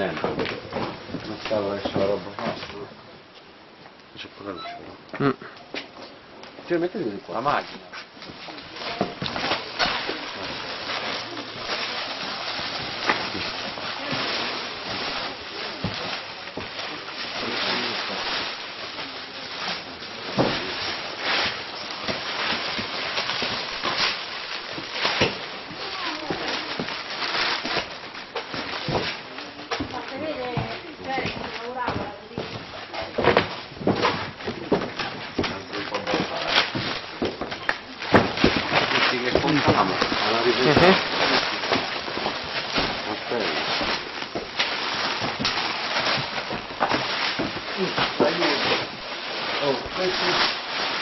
dentro. Non stava lasciando la roba fatta. C'è poca luce però. Cioè mettete di qua. La macchina. Che spontanamo alla ripresa. Oh, questo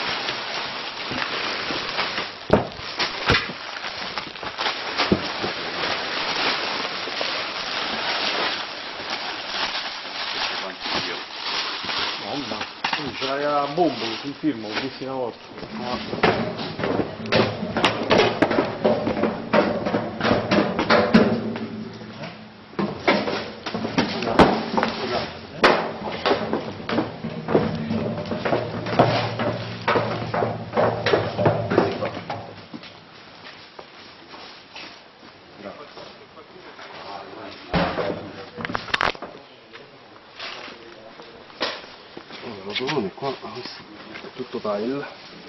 mamma, ce l'aveva la bomba sul film, l'ho visto una volta. Rotolone qua, questo è tutto tile.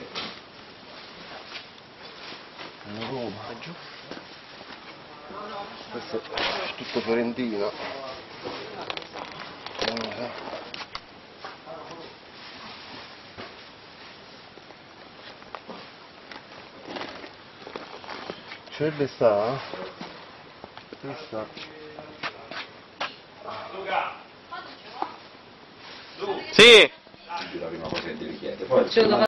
È Roma. Questo è tutto Fiorentina. C'è dove sta? Questa. Sì! La prima cosa che devi chiedere.